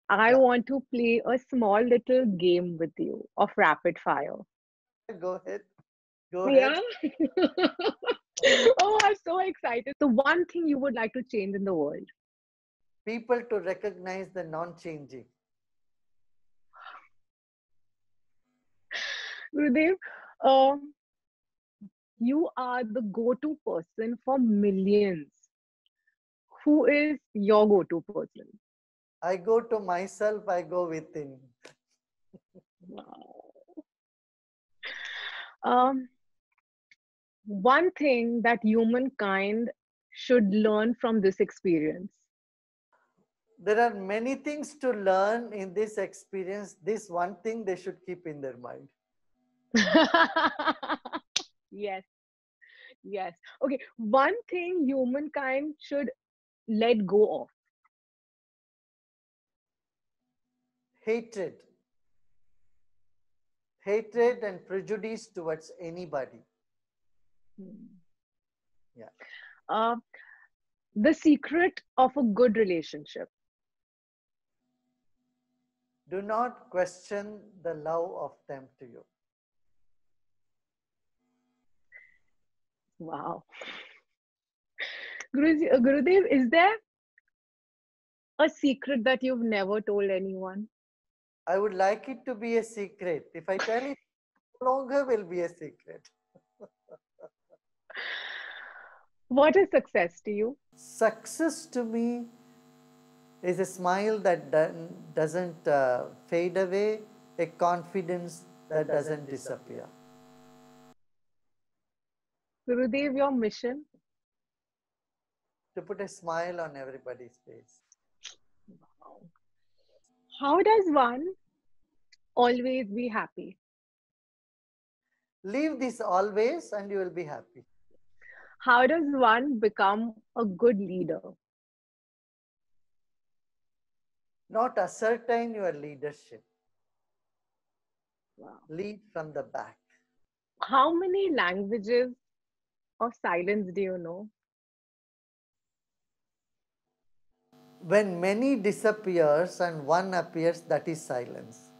I Yeah, want to play a small little game with you of rapid fire. go ahead. Go Yeah. ahead. Oh, I'm so excited. So, one thing you would like to change in the world? People to recognize the non-changing. Gurudev, you are the go-to person for millions. Who is your go-to person? I go to myself, I go within. Wow. Um, one thing that humankind should learn from this experience. There are many things to learn in this experience. This one thing they should keep in their mind. Yes, yes. Okay, one thing humankind should let go of. Hatred. Hatred and prejudice towards anybody. Hmm. Yeah. Uh, the secret of a good relationship. Do not question the love of them to you. Wow. Gurudev, is there a secret that you've never told anyone? I would like it to be a secret. If I tell it, no longer will be a secret. What is success to you? Success to me is a smile that doesn't fade away, a confidence that doesn't disappear. Gurudev, your mission? To put a smile on everybody's face. Wow. How does one always be happy? Leave this always and you will be happy. How does one become a good leader? Not ascertain your leadership. Wow. Lead from the back. How many languages of silence do you know? When many disappears and one appears, that is silence.